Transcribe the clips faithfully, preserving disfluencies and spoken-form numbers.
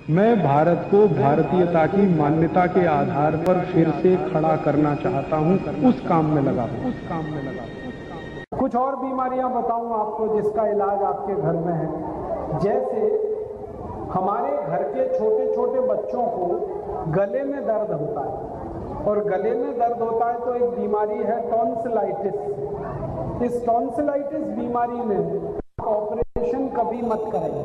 मैं भारत को भारतीयता की मान्यता के आधार पर फिर से खड़ा करना चाहता हूं, उस काम में लगा हूं उस काम में लगा हूं। कुछ और बीमारियां बताऊं आपको जिसका इलाज आपके घर में है। जैसे हमारे घर के छोटे छोटे बच्चों को गले में दर्द होता है, और गले में दर्द होता है तो एक बीमारी है टॉन्सिलाइटिस। इस टॉन्सिलाइटिस बीमारी में ऑपरेशन कभी मत करें,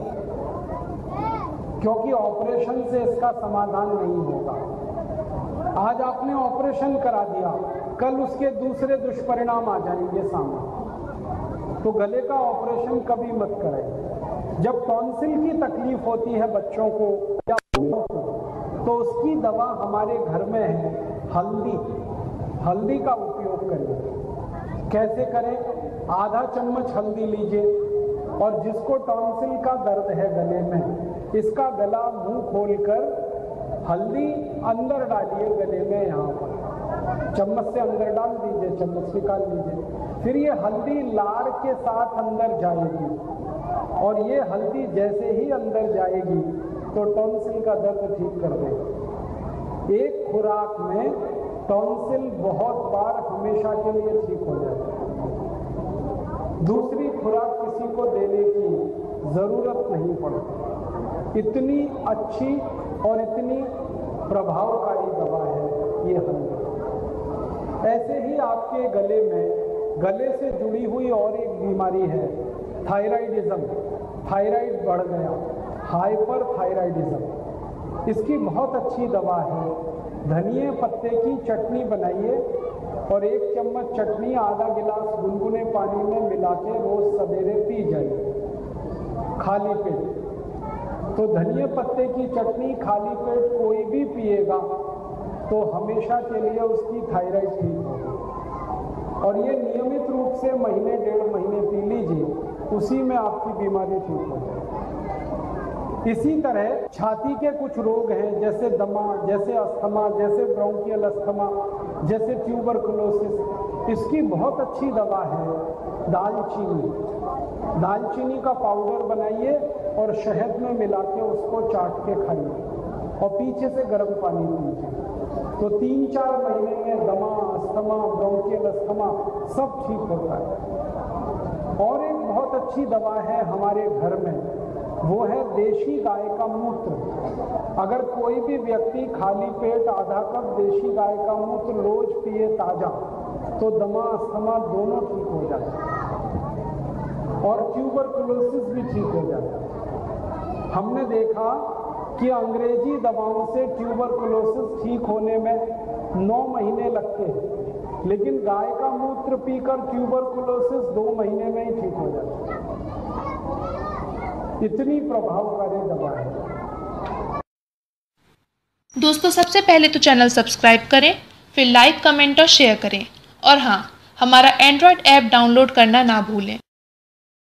क्योंकि ऑपरेशन से इसका समाधान नहीं होगा। आज आपने ऑपरेशन करा दिया, कल उसके दूसरे दुष्परिणाम आ जाएंगे सामने। तो गले का ऑपरेशन कभी मत करें। जब टॉन्सिल की तकलीफ होती है बच्चों को या तो उसकी दवा हमारे घर में है हल्दी। हल्दी का उपयोग करिए। कैसे करें? आधा चम्मच हल्दी लीजिए, और जिसको टॉन्सिल का दर्द है गले में, इसका गला मुंह खोलकर हल्दी अंदर डालिए गले में, यहाँ पर चम्मच से अंदर डाल दीजिए, चम्मच निकाल लीजिए। फिर ये हल्दी लार के साथ अंदर जाएगी, और ये हल्दी जैसे ही अंदर जाएगी तो टॉन्सिल का दर्द ठीक कर देगी। एक खुराक में टॉन्सिल बहुत बार हमेशा के लिए ठीक हो जाता है। दूसरी खुराक किसी को देने की जरूरत नहीं पड़ती। इतनी अच्छी और इतनी प्रभावकारी दवा है ये हल्दी। ऐसे ही आपके गले में गले से जुड़ी हुई और एक बीमारी है थायराइडिज्म। थायराइड बढ़ गया, हाइपर थायराइडिज्म। इसकी बहुत अच्छी दवा है। धनिए पत्ते की चटनी बनाइए, और एक चम्मच चटनी आधा गिलास गुनगुने पानी में मिला के रोज सवेरे पी जाइए खाली पेट। तो धनिए पत्ते की चटनी खाली पेट कोई भी पिएगा तो हमेशा के लिए उसकी थायराइड ठीक होगी। और ये नियमित रूप से महीने डेढ़ महीने पी लीजिए, उसी में आपकी बीमारी ठीक हो जाएगी। इसी तरह छाती के कुछ रोग हैं, जैसे दमा, जैसे अस्थमा, जैसे ब्रोंकियल अस्थमा, जैसे ट्यूबरकुलोसिस। इसकी बहुत अच्छी दवा है दालचीनी। दालचीनी का पाउडर बनाइए और शहद में मिला के उसको चाट के खाइए, और पीछे से गर्म पानी पीजिए। तो तीन चार महीने में दमा, अस्थमा, ब्रोंकियल अस्थमा सब ठीक होता है। और एक बहुत अच्छी दवा है हमारे घर में, वो है देशी गाय का मूत्र। अगर कोई भी व्यक्ति खाली पेट आधा कप देशी गाय का मूत्र रोज पिए ताजा, तो दमा अस्थमा दोनों ठीक हो जाते हैं, और ट्यूबरकुलोसिस भी ठीक हो जाता है। हमने देखा कि अंग्रेजी दवाओं से ट्यूबरकुलोसिस ठीक होने में नौ महीने लगते हैं, लेकिन गाय का मूत्र पीकर ट्यूबरकुलोसिस दो महीने में ही ठीक हो जाता है। इतनी प्रभावकारी दवा है। दोस्तों, सबसे पहले तो चैनल सब्सक्राइब करें, फिर लाइक, कमेंट और शेयर करें, और हाँ, हमारा एंड्रॉयड ऐप डाउनलोड करना ना भूलें।